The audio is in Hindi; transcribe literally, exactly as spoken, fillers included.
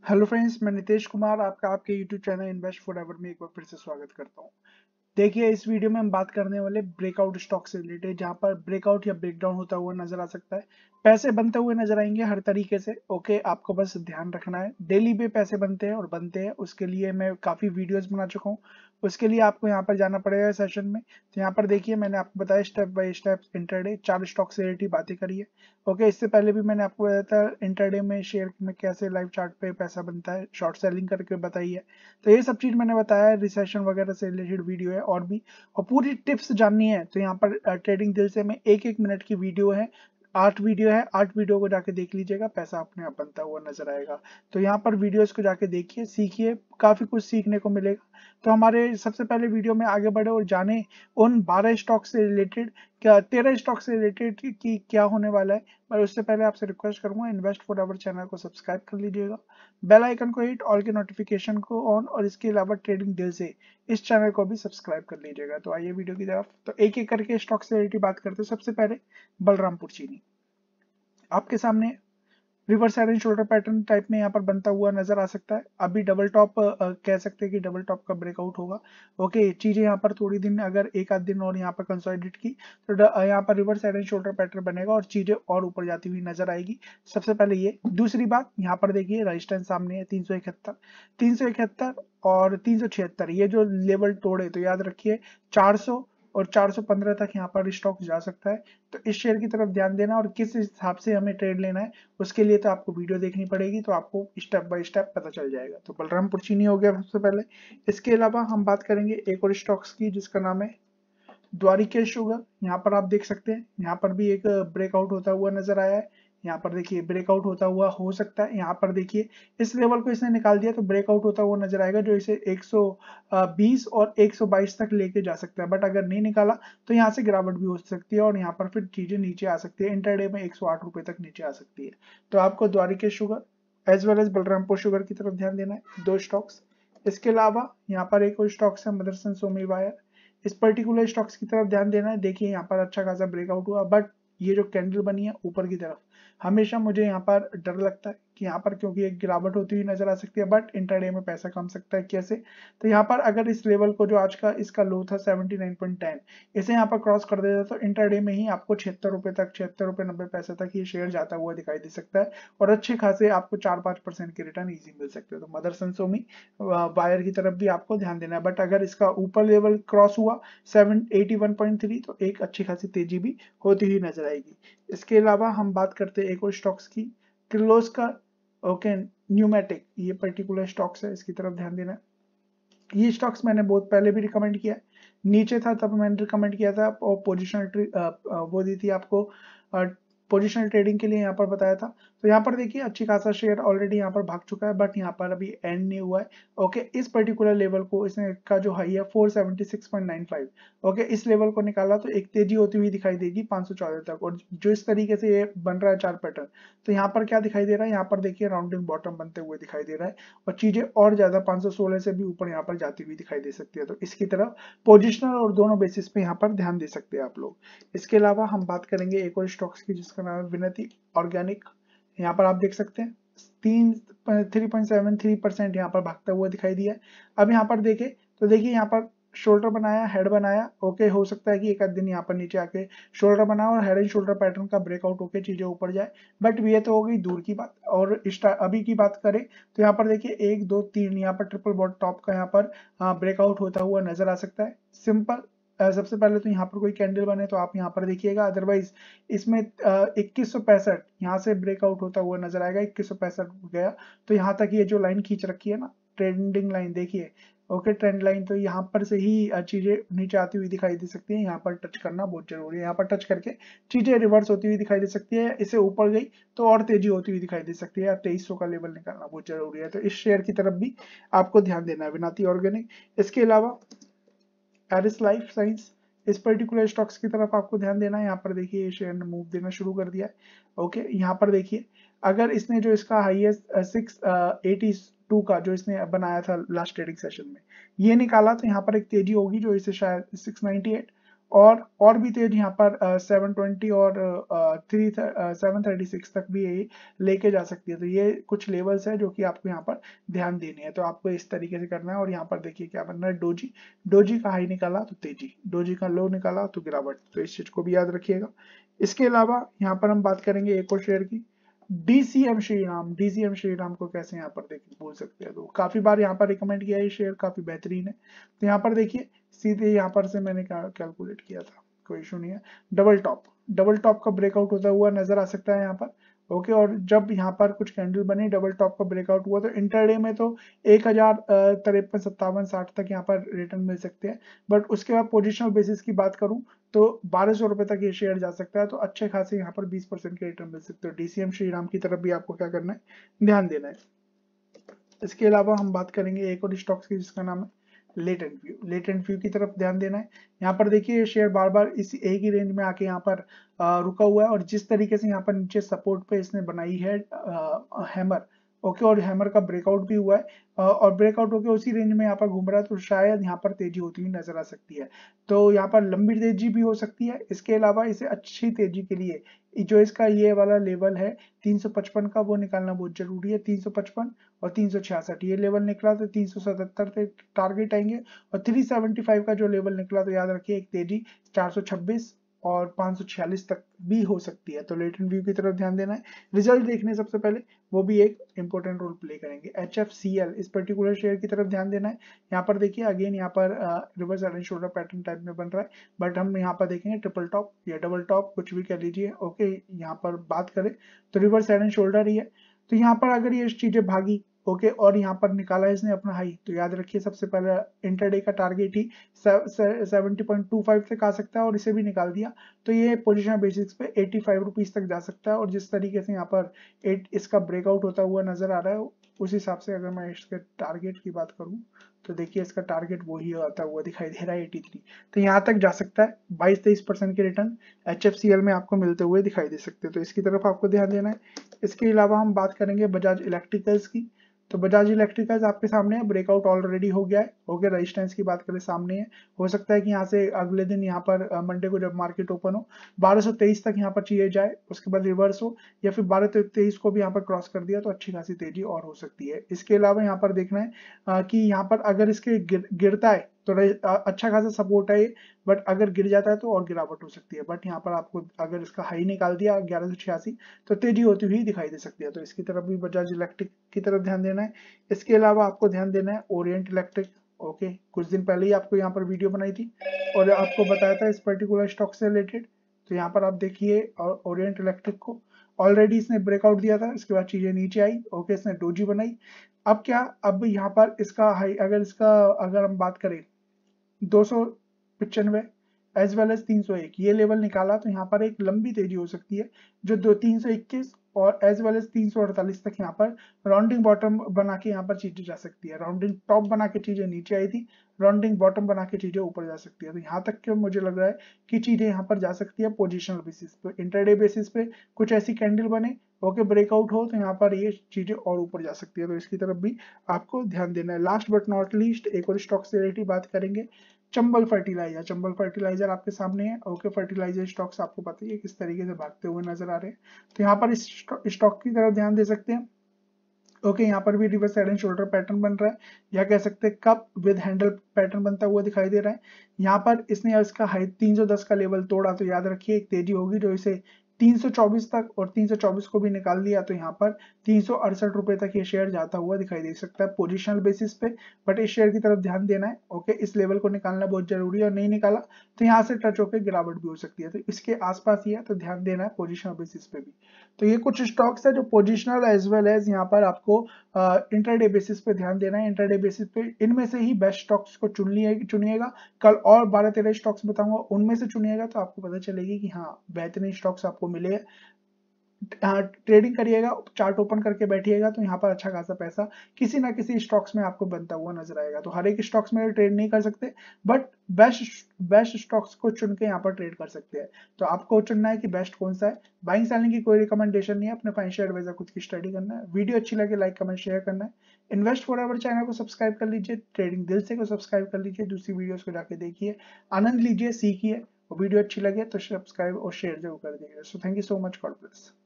हेलो फ्रेंड्स, मैं नितेश कुमार आपका आपके यूट्यूब चैनल इन्वेस्ट फॉरएवर में एक बार फिर से स्वागत करता हूं। देखिए, इस वीडियो में हम बात करने वाले ब्रेकआउट स्टॉक से रिलेटेड, जहां पर ब्रेकआउट या ब्रेकडाउन होता हुआ नजर आ सकता है। पैसे बनते हुए नजर आएंगे हर तरीके से। ओके, आपको बस ध्यान रखना है, डेली पे पैसे बनते हैं और बनते हैं। उसके लिए मैं काफी वीडियोस बना चुका हूँ। उसके लिए आपको यहाँ पर जाना पड़ेगा सेशन में। तो यहाँ पर देखिए, मैंने आपको बताया स्टेप बाय स्टेप इंटरडे चार स्टॉक से रिलेटेड बातें करी है। ओके, इससे पहले भी मैंने आपको बताया था इंटरडे में शेयर में कैसे लाइव चार्ट पे पैसा बनता है, शॉर्ट सेलिंग करके बताई है। तो ये सब चीज मैंने बताया है। रिसेशन वगैरह से रिलेटेड वीडियो है और भी, और पूरी टिप्स जाननी है तो यहाँ पर ट्रेडिंग दिल से में एक एक मिनट की वीडियो है। आठ वीडियो है, आठ वीडियो को जाके देख लीजिएगा, पैसा अपने आप बनता हुआ नजर आएगा। तो यहाँ पर वीडियोस को जाके देखिए, सीखिए, काफी कुछ सीखने को मिलेगा। तो हमारे सबसे पहले वीडियो में आगे बढ़े और जाने उन बारह स्टॉक से रिलेटेड, क्या तेरह स्टॉक से रिलेटेड कि क्या होने वाला है। पर उससे पहले आपसे रिक्वेस्ट करूंगा, इन्वेस्ट फॉर अवर चैनल को सब्सक्राइब कर लीजिएगा, बेल आइकन को हिट, ऑल के नोटिफिकेशन को ऑन, और इसके अलावा ट्रेडिंग दिल से इस चैनल को भी सब्सक्राइब कर लीजिएगा। तो आइए वीडियो की तरफ। तो एक एक करके स्टॉक से रिलेटेड बात करते हैं। सबसे पहले बलरामपुर चीनी आपके सामने reverse head and shoulder pattern type में यहाँ पर बनता हुआ नजर आ सकता है। अभी डबल टॉप आ, कह सकते हैं कि डबल टॉप का ब्रेकआउट होगा। ओके, चीजें यहाँ पर थोड़ी दिन, अगर एक आध दिन और यहाँ पर कंसोलिडेट की तो यहाँ पर reverse head and shoulder pattern बनेगा और चीजें और ऊपर जाती हुई नजर आएगी। सबसे पहले ये। दूसरी बात, यहाँ पर देखिए रेजिस्टेंस सामने है तीन सौ इकहत्तर, तीन सौ इकहत्तर और तीन सौ छिहत्तर, ये जो लेवल तोड़े तो याद रखिए चार सौ और चार सौ पंद्रह तक यहाँ पर स्टॉक जा सकता है। तो इस शेयर की तरफ ध्यान देना, और किस हिसाब से हमें ट्रेड लेना है उसके लिए तो आपको वीडियो देखनी पड़ेगी, तो आपको स्टेप बाय स्टेप पता चल जाएगा। तो बलरामपुर चीनी हो गया सबसे पहले। इसके अलावा हम बात करेंगे एक और स्टॉक्स की, जिसका नाम है द्वारिकेश शुगर। यहाँ पर आप देख सकते हैं, यहाँ पर भी एक ब्रेकआउट होता हुआ नजर आया है। यहाँ पर देखिए ब्रेकआउट होता हुआ हो सकता है। यहाँ पर देखिए इस लेवल को इसने निकाल दिया तो ब्रेकआउट होता हुआ नजर आएगा, जो इसे एक सौ बीस और एक सौ बाईस तक लेके जा सकता है। बट अगर नहीं निकाला तो यहाँ से गिरावट भी हो सकती है और यहाँ पर फिर चीजें नीचे आ सकती है। इंटरडे में एक सौ आठ रुपए तक नीचे आ सकती है। तो आपको Dwarikesh sugar as well as Balrampur sugar की तरफ ध्यान देना है, दो स्टॉक्स। इसके अलावा यहाँ पर एक और स्टॉक्स है मदरसन सोमी वायर। इस पर्टिकुलर स्टॉक्स की तरफ ध्यान देना है। देखिए यहाँ पर अच्छा खासा ब्रेकआउट हुआ, बट ये जो कैंडल बनी है ऊपर की तरफ, हमेशा मुझे यहाँ पर डर लगता है कि यहाँ पर, क्योंकि एक गिरावट होती हुई नजर आ सकती है, बट इंटरडे में पैसा कम सकता है। कैसे? तो यहाँ पर अगर इस लेवल को, जो आज का इसका लो था सेवेंटी नाइन पॉइंट टेन, इसे यहाँ पर क्रॉस कर देता तो इंटरडे में ही आपको छिहत्तर रुपए तक, छिहत्तर रुपए नब्बे पैसे तक ये शेयर जाता हुआ दिखाई दे सकता है, और अच्छे खासे आपको चार पांच परसेंट के रिटर्न इजी मिल सकते हैं। तो मदरसन सोमी वायर की तरफ भी आपको ध्यान देना है। बट अगर इसका ऊपर लेवल क्रॉस हुआ seven eighty one point three, तो एक अच्छी खासी तेजी भी होती हुई नजर आएगी। इसके अलावा हम बात करते हैं एक और स्टॉक्स की, किर्लोस्कर। ओके, न्यूमेटिक, ये पर्टिकुलर स्टॉक्स है, इसकी तरफ ध्यान देना है। ये स्टॉक्स मैंने बहुत पहले भी रिकमेंड किया है, नीचे था तब मैंने रिकमेंड किया था, और पोजिशनल वो दी थी आपको, पोजिशनल ट्रेडिंग के लिए यहाँ पर बताया था। तो यहाँ पर देखिए अच्छी खासा शेयर ऑलरेडी यहाँ पर भाग चुका है, बट यहाँ पर अभी एंड नहीं हुआ है। ओके, इस पर्टिकुलर लेवल को इसने का जो हाई है four seventy six point nine five, okay, इस लेवल को निकाला तो एक तेजी होती हुई दिखाई देगी पाँच सौ चौदह तक। और जो इस तरीके से ये बन रहा है चार पैटर्न, तो यहाँ पर क्या दिखाई दे रहा है, यहाँ पर देखिए राउंडिंग बॉटम बनते हुए दिखाई दे रहा है, और चीजें और ज्यादा पाँच सौ सोलह से भी ऊपर यहाँ पर जाती हुई दिखाई दे सकती है। तो इसकी तरफ पोजिशनल और दोनों बेसिस पे यहाँ पर ध्यान दे सकते हैं आप लोग। इसके अलावा हम बात करेंगे एक और स्टॉक्स की, जिसका नाम है विनती ऑर्गेनिक। यहाँ पर आप देख सकते हैं तीन three point seven three percent यहाँ पर भागता हुआ दिखाई दिया है। अब यहाँ पर देखें तो देखिए यहाँ पर शोल्डर बनाया, हेड बनाया। ओके, हो सकता है कि एक आध दिन यहाँ पर नीचे आके शोल्डर बना और हेड एंड शोल्डर पैटर्न का ब्रेकआउट होकर चीजें ऊपर जाए, बट ये तो हो गई दूर की बात। और अभी की बात करें तो यहाँ पर देखिए एक दो तीन, यहाँ पर ट्रिपल बॉट टॉप का यहाँ पर ब्रेकआउट होता हुआ नजर आ सकता है। सिंपल, सबसे पहले तो यहाँ पर कोई कैंडल बने तो आप यहाँ पर देखिएगा, अदरवाइज इसमें इक्कीस सौ पैंसठ यहाँ से ब्रेकआउट होता हुआ नजर आएगा। इक्कीस सौ पैंसठ गया तो यहाँ तक ये जो लाइन खींच रखी है ना, ट्रेंडिंग लाइन देखिए। ओके, ट्रेंड लाइन, तो यहाँ पर से ही चीजें नीचे आती हुई दिखाई दे सकती है। यहाँ पर टच करना बहुत जरूरी है, यहाँ पर टच करके चीजें रिवर्स होती हुई दिखाई दे सकती है। इसे ऊपर गई तो और तेजी होती हुई दिखाई दे सकती है। तेईस सौ का लेवल निकालना बहुत जरूरी है। तो इस शेयर की तरफ भी आपको ध्यान देना है, विनाती ऑर्गेनिक। इसके अलावा एरिस लाइफ साइंस, इस पर्टिकुलर स्टॉक्स की तरफ आपको ध्यान देना है। यहाँ पर देखिए ये शेयर ने मूव देना शुरू कर दिया है। ओके, यहाँ पर देखिए अगर इसने जो इसका हाईएस्ट सिक्स एटी टू का जो इसने बनाया था लास्ट ट्रेडिंग सेशन में, ये निकाला तो यहाँ पर एक तेजी होगी जो इसे शायद सिक्स नाइंटी एट और और भी तेज यहाँ पर सेवन ट्वेंटी और थ्री सेवन थर्टी सिक्स तक भी ये लेके जा सकती है। तो ये कुछ लेवल्स है जो कि आपको यहाँ पर ध्यान देनी है। तो आपको इस तरीके से करना है। और यहाँ पर देखिए क्या बनना है, डोजी डोजी का हाई निकाला तो तेजी, डोजी का लो निकाला तो गिरावट। तो इस चीज को भी याद रखिएगा। इसके अलावा यहाँ पर हम बात करेंगे एक और शेयर की, डीसीएम श्रीराम। डीसीएम श्रीराम को कैसे यहाँ पर देखिए बोल सकते हैं, तो काफी बार यहाँ पर रिकमेंड किया है, ये शेयर काफी बेहतरीन है। तो यहाँ पर देखिए सीधे यहाँ पर से मैंने कैलकुलेट किया था, कोई इशू नहीं है। डबल टॉप डबल टॉप का ब्रेकआउट होता हुआ नजर आ सकता है यहाँ पर। ओके, और जब यहाँ पर कुछ कैंडल बनी, डबल टॉप का ब्रेकआउट हुआ, तो इंटरडे में तो एक हजार तिरपन सत्तावन साठ तक यहाँ पर रिटर्न मिल सकते हैं। बट उसके बाद पोजिशनल बेसिस की बात करूं तो बारह सौ रुपए तक ये शेयर जा सकता है। तो अच्छे खासे यहाँ पर बीस परसेंट के रिटर्न मिल सकते हैं। डीसीएम श्रीराम की तरफ भी आपको क्या करना है, ध्यान देना है। इसके अलावा हम बात करेंगे एक और स्टॉक्स की जिसका नाम है लेटेंट व्यू। लेटेंट व्यू की तरफ ध्यान देना है। यहाँ पर देखिए शेयर बार बार इसी एक ही रेंज में आके यहाँ पर आ, रुका हुआ है, और जिस तरीके से यहाँ पर नीचे सपोर्ट पे इसने बनाई है आ, हैमर, ओके, और हैमर का ब्रेकआउट भी हुआ है आ, और ब्रेकआउट होकर उसी रेंज में यहाँ पर घूम रहा है। तो शायद यहाँ पर तेजी होती हुई नजर आ सकती है। तो यहाँ पर लंबी तेजी भी हो सकती है। इसके अलावा इसे अच्छी तेजी के लिए जो इसका ये वाला लेवल है तीन सौ पचपन का, वो निकालना बहुत जरूरी है। तीन सौ पचपन और तीन सौ छियासठ ये लेवल निकला तो तीन सौ सतहत्तर पे टारगेट आएंगे। और तीन सौ पचहत्तर का जो लेवल निकला तो याद रखिए एक तेजी चार सौ छब्बीस और पाँच सौ छियालीस तक भी हो सकती है। तो लेटेंट व्यू की तरफ ध्यान देना है। रिजल्ट देखने सबसे पहले वो भी एक इंपॉर्टेंट रोल प्ले करेंगे। एचएफसीएल इस पर्टिकुलर शेयर की तरफ ध्यान देना है। यहाँ पर देखिए अगेन यहाँ पर reverse head and shoulder pattern type में बन रहा है, बट हम यहाँ पर देखेंगे ट्रिपल टॉप या डबल टॉप कुछ भी कह लीजिए। ओके, यहाँ पर बात करें तो रिवर्स हेड एंड शोल्डर ही है। तो यहाँ पर अगर ये चीजें भागी, ओके, और यहाँ पर निकाला इसने अपना हाई, तो याद रखिए सबसे पहले इंटरडे का टारगेट ही सेवेंटी पॉइंट टू फाइव तक आ सकता है, और इसे भी निकाल दिया तो ये पोजीशन बेसिस पे एटी फाइव रुपीज तक जा सकता है। और जिस तरीके से यहाँ पर एट इसका ब्रेकआउट होता हुआ नजर आ रहा है, उस हिसाब से अगर मैं इसके टारगेट की बात करूं तो देखिए इसका टारगेट वही आता हुआ दिखाई दे रहा है तिरासी। तो यहाँ तक जा सकता है। बाईस तेईस परसेंट के रिटर्न एचएफसीएल में आपको मिलते हुए दिखाई दे सकते हैं। तो इसकी तरफ आपको ध्यान देना है। इसके अलावा हम बात करेंगे बजाज इलेक्ट्रिकल्स की। तो बजाज इलेक्ट्रिकल्स आपके सामने है, ब्रेकआउट ऑलरेडी हो गया है। ओके, रेजिस्टेंस की बात करें सामने है। हो सकता है कि यहाँ से अगले दिन यहाँ पर मंडे को जब मार्केट ओपन हो बारह सौ तेईस तक यहाँ पर चीजें जाए, उसके बाद रिवर्स हो, या फिर बारह तेईस को भी यहाँ पर क्रॉस कर दिया तो अच्छी खासी तेजी और हो सकती है। इसके अलावा यहाँ पर देखना है कि यहाँ पर अगर इसके गिर, गिरता है तो अच्छा खासा सपोर्ट है, बट अगर गिर जाता है तो और गिरावट हो सकती है। बट यहाँ पर आपको अगर इसका हाई निकाल दिया ग्यारह सौ छियासी तो तेजी होती हुई दिखाई दे सकती है। तो इसकी तरफ भी बजाज इलेक्ट्रिक की तरफ ध्यान देना है। इसके अलावा आपको ध्यान देना है ओरिएंट इलेक्ट्रिक। ओके, कुछ दिन पहले ही आपको यहाँ पर वीडियो बनाई थी और आपको बताया था इस पर्टिकुलर स्टॉक से रिलेटेड। तो यहाँ पर आप देखिए ओरिएंट इलेक्ट्रिक को ऑलरेडी इसने ब्रेकआउट दिया था, इसके बाद चीजें नीचे आई। ओके, इसने डोजी बनाई। अब क्या, अब यहाँ पर इसका हाई अगर इसका अगर हम बात करें दो सौ पिचानवे एज वेल एज तीन सौ एक ये लेवल निकाला तो यहाँ पर एक लंबी तेजी हो सकती है, जो दो तीन सौ इक्कीस और एज वेल एज तीन सौ अड़तालीस तक यहाँ पर राउंडिंग बॉटम बना के यहाँ पर चीजें जा सकती है। राउंडिंग टॉप बना के चीजें नीचे आई थी, राउंडिंग बॉटम बना के चीजें ऊपर जा सकती है। तो यहाँ तक के मुझे लग रहा है कि चीजें यहाँ पर जा सकती है पोजिशनल बेसिस पे। इंटरडे बेसिस पे कुछ ऐसी कैंडल बने, ओके, ब्रेकआउट हो तो यहाँ पर ये चीजें और ऊपर जा सकती है। तो इसकी तरफ भी आपको ध्यान देना है। लास्ट बट नॉट लीस्ट एक और स्टॉक से रिलेटेड बात करेंगे, चंबल फर्टिलाइजर। चंबल फर्टिलाइजर आपके सामने है। ओके, फर्टिलाइजर स्टॉक्स आपको पता है किस तरीके से भागते हुए नजर आ रहे हैं। तो यहाँ पर इस स्टॉक की तरफ ध्यान दे सकते हैं। ओके, यहाँ पर भी reverse head and shoulder pattern बन रहा है, या कह सकते हैं कप विद हैंडल पैटर्न बनता हुआ दिखाई दे रहा है। यहाँ पर इसने इसका हाई तीन सौ दस का लेवल तोड़ा तो याद रखिए एक तेजी होगी जो इसे तीन सौ चौबीस तक, और तीन सौ चौबीस को भी निकाल लिया तो यहाँ पर तीन सौ अड़सठ रुपए तक ये शेयर जाता हुआ दिखाई दे सकता है पोजिशनल बेसिस पे। बट इस शेयर की तरफ ध्यान देना है। ओके, इस लेवल को निकालना बहुत जरूरी है, और नहीं निकाला तो यहाँ से टच होकर गिरावट भी हो सकती है। तो इसके आसपास ही है, तो ध्यान देना है पोजिशनल बेसिस पे भी। तो ये कुछ स्टॉक्स है जो पोजिशनल एज वेल एज यहाँ पर आपको इंटरडे बेसिस पे ध्यान देना है। इंटरडे बेसिस पे इनमें से ही बेस्ट स्टॉक्स को चुन लिए चुनिएगा। कल और बारह तेरह स्टॉक्स बताऊंगा, उनमें से चुनिएगा तो आपको पता चलेगी कि हाँ बेहतरीन स्टॉक्स आपको मिले। ट्रेडिंग करिएगा, चार्ट ओपन करके बैठिएगा तो यहाँ पर अच्छा खासा पैसा किसी ना किसी स्टॉक्स में आपको बनता हुआ नजर आएगा। तो हर एक स्टॉक्स में ट्रेड नहीं कर सकते, बट बेस्ट बेस्ट स्टॉक्स को चुन के यहाँ पर ट्रेड कर सकते हैं। तो आपको चुनना है कि बेस्ट कौन सा है। बाइंग सेलिंग की कोई रिकमेंडेशन नहीं है, अपने फाइनेंशियल एडवाइजर खुद की स्टडी करना है। वीडियो अच्छी लगे लाइक कमेंट शेयर करना है। इन्वेस्ट फॉरएवर चैनल को सब्सक्राइब कर लीजिए, ट्रेडिंग दिल से को सब्सक्राइब कर लीजिए, दूसरी वीडियोस को जाके देखिए, आनंद लीजिए, सीखिए और वीडियो अच्छी लगे तो सब्सक्राइब और शेयर जरूर कर दीजिएगा। So thank you so much, God bless.